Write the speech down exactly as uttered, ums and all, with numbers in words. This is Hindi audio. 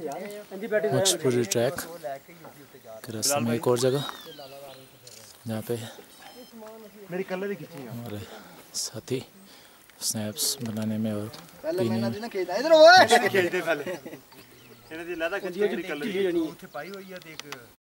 मुक्सपुरी ट्रैक के रास्ते में एक और जगह जहाँ पे हमारे साथी स्नैप्स बनाने में और पीने में